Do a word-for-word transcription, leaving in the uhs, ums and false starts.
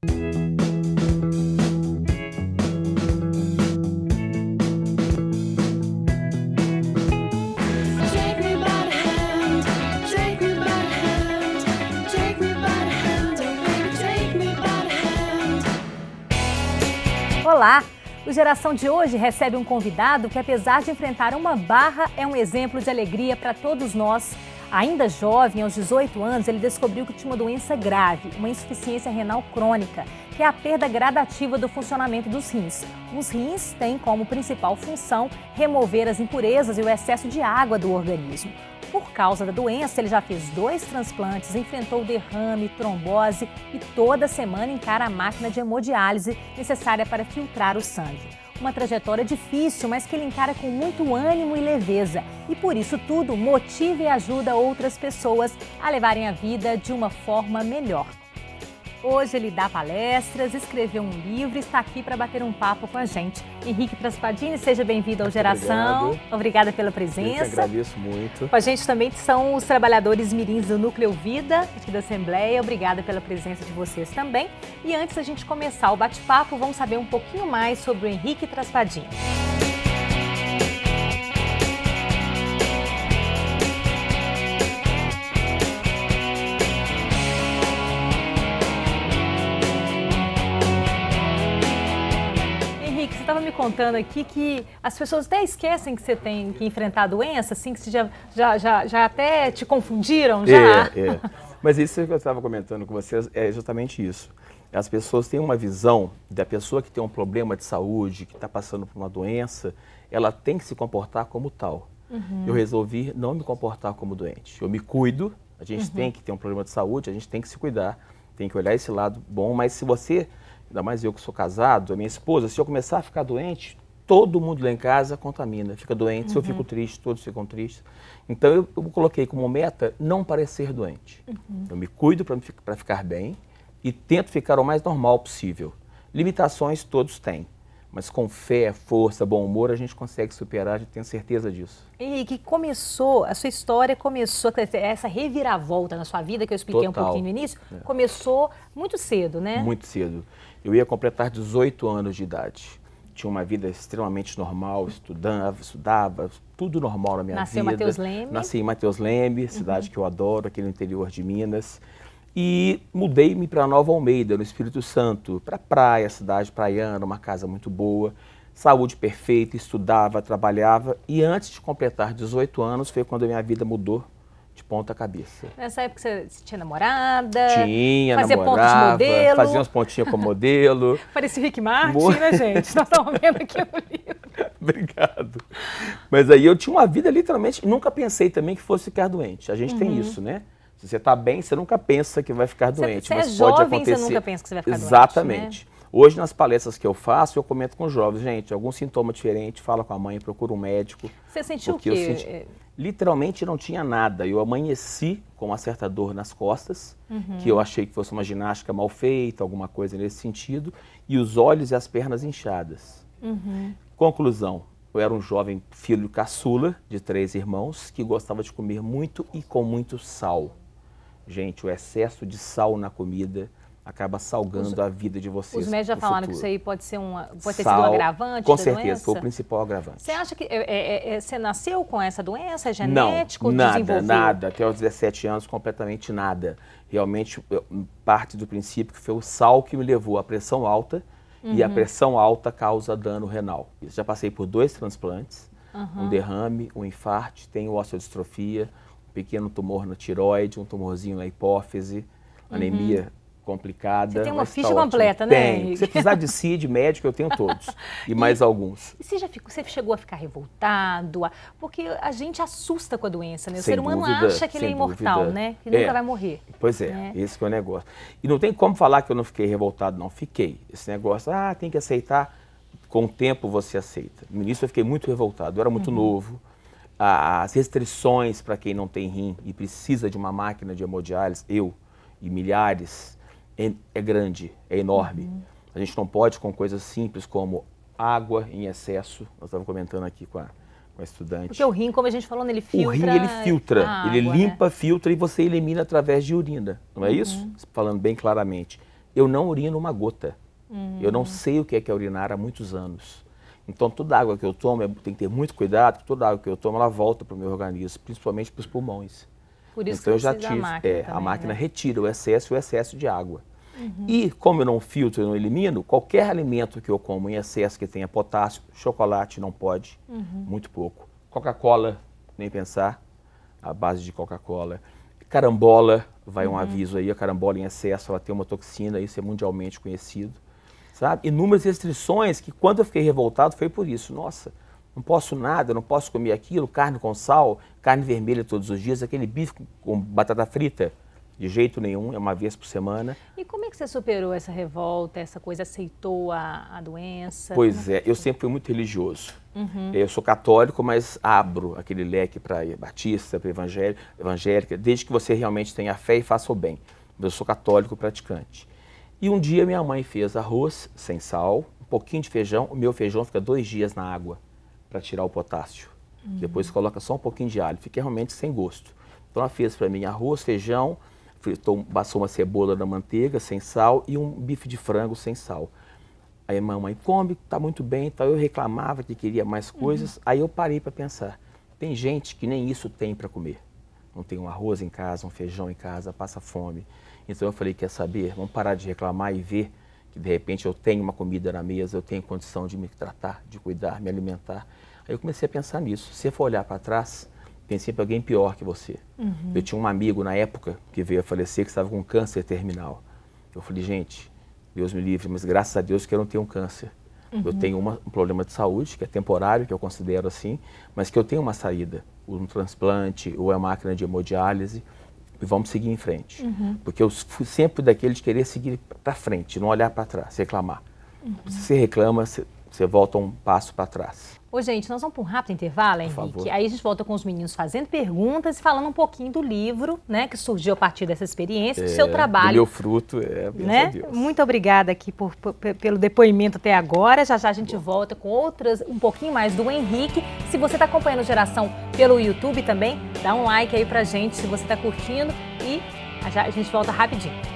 Olá! O Geração de hoje recebe um convidado que, apesar de enfrentar uma barra, é um exemplo de alegria para todos nós. Ainda jovem, aos dezoito anos, ele descobriu que tinha uma doença grave, uma insuficiência renal crônica, que é a perda gradativa do funcionamento dos rins. Os rins têm como principal função remover as impurezas e o excesso de água do organismo. Por causa da doença, ele já fez dois transplantes, enfrentou derrame, trombose e toda semana encara a máquina de hemodiálise necessária para filtrar o sangue. Uma trajetória difícil, mas que ele encara com muito ânimo e leveza. E por isso tudo motiva e ajuda outras pessoas a levarem a vida de uma forma melhor. Hoje ele dá palestras, escreveu um livro e está aqui para bater um papo com a gente. Henrique Traspadini, seja bem-vindo ao Geração. Obrigado. Obrigada pela presença. Eu que agradeço muito. Com a gente também são os trabalhadores mirins do Núcleo Vida, aqui da Assembleia. Obrigada pela presença de vocês também. E antes da gente começar o bate-papo, vamos saber um pouquinho mais sobre o Henrique Traspadini. Você estava me contando aqui que as pessoas até esquecem que você tem que enfrentar a doença, assim, que você já, já, já, já até te confundiram, já? É, é. Mas isso que eu estava comentando com vocês é justamente isso. As pessoas têm uma visão da pessoa que tem um problema de saúde, que está passando por uma doença, ela tem que se comportar como tal. Uhum. Eu resolvi não me comportar como doente. Eu me cuido, a gente uhum. tem que ter um problema de saúde, a gente tem que se cuidar, tem que olhar esse lado bom, mas se você... Ainda mais eu que sou casado, a minha esposa, se eu começar a ficar doente, todo mundo lá em casa contamina, fica doente. Uhum. Se eu fico triste, todos ficam tristes. Então eu, eu coloquei como meta não parecer doente. Uhum. Eu me cuido para ficar bem e tento ficar o mais normal possível. Limitações todos têm, mas com fé, força, bom humor a gente consegue superar, a gente tem certeza disso. E que começou, a sua história começou, essa reviravolta na sua vida, que eu expliquei Total. um pouquinho no início, é. começou muito cedo, né? Muito cedo. Eu ia completar dezoito anos de idade. Tinha uma vida extremamente normal, estudava, estudava, tudo normal na minha Nasceu vida. Nasceu Mateus Leme? Nasci em Mateus Leme, cidade uhum. que eu adoro, aqui no interior de Minas. E mudei-me para Nova Almeida, no Espírito Santo, para praia, cidade praiana, uma casa muito boa, saúde perfeita, estudava, trabalhava. E antes de completar dezoito anos foi quando a minha vida mudou de ponta cabeça. Nessa época você tinha namorada? Tinha, fazia namorava, pontos de modelo. fazia uns pontinhos com modelo. Parecia o Rick Martin, Mo... né, gente? Nós estamos vendo aqui o livro. Obrigado. Mas aí eu tinha uma vida literalmente, nunca pensei também que fosse ficar doente. A gente uhum. tem isso, né? Se você está bem, você nunca pensa que vai ficar doente. Você, mas você é pode jovem, acontecer. Você nunca pensa que você vai ficar Exatamente. doente. Exatamente. Né? Hoje, nas palestras que eu faço, eu comento com os jovens, gente, algum sintoma diferente, fala com a mãe, procura um médico. Você sentiu o quê? Eu senti... Literalmente não tinha nada. Eu amanheci com uma certa dor nas costas, uhum. que eu achei que fosse uma ginástica mal feita, alguma coisa nesse sentido, e os olhos e as pernas inchadas. Uhum. Conclusão, eu era um jovem filho caçula de três irmãos que gostava de comer muito e com muito sal. Gente, o excesso de sal na comida acaba salgando os, a vida de vocês. Os médicos já falaram futuro. que isso aí pode ser um, pode ter Sal, sido um agravante com da certeza, doença? foi o principal agravante. Você acha que é, é, é, você nasceu com essa doença? É genético? Não, nada, desenvolveu? nada. Até os dezessete anos, completamente nada. Realmente, eu, parte do princípio que foi o sal que me levou à pressão alta, uhum. e a pressão alta causa dano renal. Eu já passei por dois transplantes, uhum. um derrame, um infarto, tenho osteodistrofia, um pequeno tumor na tireoide, um tumorzinho na hipófise, uhum. anemia complicada. Você tem uma ficha tá completa, né? Tem. Se você precisar de C I D, médico, eu tenho todos. E, e mais alguns. E você já ficou, você chegou a ficar revoltado? Porque a gente assusta com a doença, né? O Sem ser humano dúvida, acha que ele é imortal, dúvida. né? Que nunca é. vai morrer. Pois é, né? Esse que é o negócio. E não tem como falar que eu não fiquei revoltado, não. Fiquei. Esse negócio, ah, tem que aceitar. Com o tempo você aceita. No início eu fiquei muito revoltado. Eu era muito uhum. novo. As restrições para quem não tem rim e precisa de uma máquina de hemodiálise, eu e milhares, É, é grande, é enorme. Uhum. A gente não pode com coisas simples como água em excesso. Nós estávamos comentando aqui com a, com a estudante. Porque o rim, como a gente falou, ele filtra... O rim, ele filtra. Água, ele limpa, né? filtra e você elimina através de urina. Não é uhum. isso? Falando bem claramente. eu não urino uma gota. Uhum. Eu não sei o que é, que é urinar há muitos anos. Então, toda água que eu tomo, eu tenho que ter muito cuidado, porque toda água que eu tomo, ela volta para o meu organismo, principalmente para os pulmões. Por isso então, que eu já tive, tive, a máquina, é, também, a máquina né? retira o excesso e o excesso de água. Uhum. E, como eu não filtro, eu não elimino, qualquer alimento que eu como em excesso que tenha potássio, chocolate não pode, uhum. muito pouco. Coca-Cola, nem pensar, a base de Coca-Cola. Carambola, vai um uhum. aviso aí, a carambola em excesso, ela tem uma toxina, isso é mundialmente conhecido. Sabe? Inúmeras restrições que, quando eu fiquei revoltado, foi por isso. Nossa, não posso nada, não posso comer aquilo, carne com sal, carne vermelha todos os dias, aquele bife com batata frita, de jeito nenhum, é uma vez por semana. E como é que você superou essa revolta, essa coisa, aceitou a, a doença? Pois é, é, eu sempre fui muito religioso. Uhum. Eu sou católico, mas abro aquele leque para batista, para evangélica, desde que você realmente tenha fé e faça o bem. Eu sou católico praticante. E um dia minha mãe fez arroz sem sal, um pouquinho de feijão. O meu feijão fica dois dias na água para tirar o potássio. Uhum. Depois coloca só um pouquinho de alho, fica realmente sem gosto. Então ela fez para mim arroz, feijão, fritou, passou uma cebola na manteiga sem sal e um bife de frango sem sal. Aí a mamãe come, tá muito bem, então eu reclamava que queria mais coisas. Uhum. Aí eu parei para pensar, tem gente que nem isso tem para comer. Não tem um arroz em casa, um feijão em casa, passa fome. Então eu falei, quer saber, vamos parar de reclamar e ver que de repente eu tenho uma comida na mesa, eu tenho condição de me tratar, de cuidar, me alimentar. Aí eu comecei a pensar nisso. Se você for olhar para trás, tem sempre alguém pior que você. Uhum. Eu tinha um amigo na época que veio a falecer, que estava com câncer terminal. Eu falei, gente, Deus me livre, mas graças a Deus que eu não tenho câncer. Uhum. Eu tenho uma, um problema de saúde, que é temporário, que eu considero assim, mas que eu tenho uma saída, um transplante ou a máquina de hemodiálise, e vamos seguir em frente. Uhum. Porque eu fui sempre daquele de querer seguir para frente, não olhar para trás, reclamar. Uhum. Se você reclama, você, você volta um passo para trás. Ô, gente, nós vamos para um rápido intervalo, Henrique. Aí a gente volta com os meninos fazendo perguntas e falando um pouquinho do livro, né, que surgiu a partir dessa experiência, é, do seu trabalho. Do meu fruto, é, né? Deus. Muito obrigada aqui por, por, pelo depoimento até agora. Já já a gente Bom. volta com outras, um pouquinho mais do Henrique. Se você está acompanhando Geração pelo YouTube também, dá um like aí pra gente se você está curtindo e já a gente volta rapidinho.